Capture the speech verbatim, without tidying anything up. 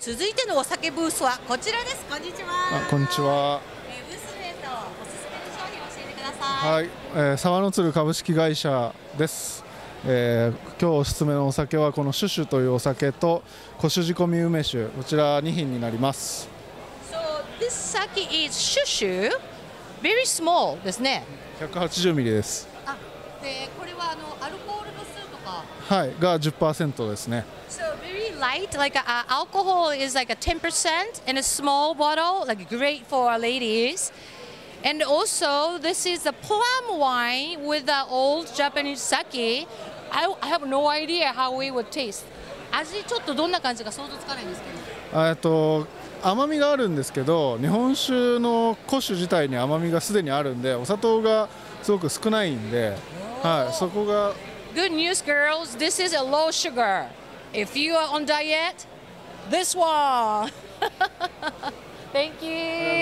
続いてのお酒ブースはこちらです。こんにちは。 あ、こんにちは。 えー、ブース名とおすすめの商品を教えてください。 はい、えー、沢の鶴株式会社です。えー、今日おすすめのお酒はこのシュシュというお酒と小酒仕込み梅酒、こちらに品になります。 So this sake is shushu, very small ですね。 ひゃくはちじゅうミリです。 あ、でこれはあのアルコール度数とか。 はい、が じゅっパーセント ですね。 So very light, like a, uh, alcohol is like a ten percent in a small bottle, like great for ladies. And also, this is a plum wine with the old Japanese sake. I, I have no idea how it would taste. 味ちょっとどんな感じか想像つかないんですけど。 えっと甘みがあるんですけど、日本酒の古酒自体に甘みがすでにあるんで、お砂糖がすごく少ないんで、はい、そこが。 Good news, girls. This is a low sugar. If you are on diet, this one. Thank you.